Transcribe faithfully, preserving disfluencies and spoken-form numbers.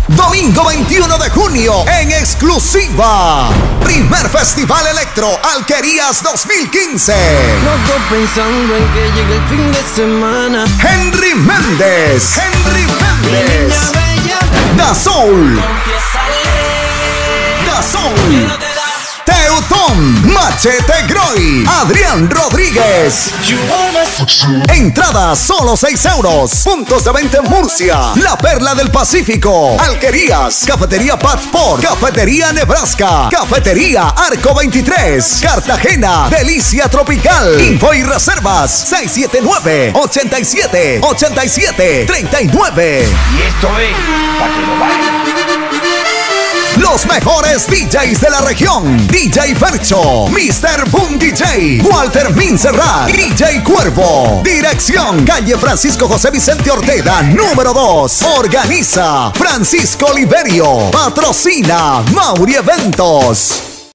Domingo veintiuno de junio, en exclusiva. Primer Festival Electro Alquerías dos mil quince. Loco pensando en que llegue el fin de semana. Henry Méndez. Henry Méndez. Mi niña bella. Dasoul. Confiésale. Dasoul. Teutón, Machete Groy, Adrián Rodríguez. Entrada solo seis euros. Puntos de venta en Murcia, La Perla del Pacífico, Alquerías, Cafetería Patsport, Cafetería Nebraska, Cafetería Arco veintitrés, Cartagena, Delicia Tropical. Info y reservas seis siete nueve, ocho siete, ocho siete, tres nueve. Y esto es para que lo bailen. Los mejores D Js de la región. D J Fercho, mister Boom D J, Walter Mincerrat, D J Cuervo. Dirección, calle Francisco José Vicente Ortega, número dos. Organiza Francisco Oliverio. Patrocina Mauri Eventos.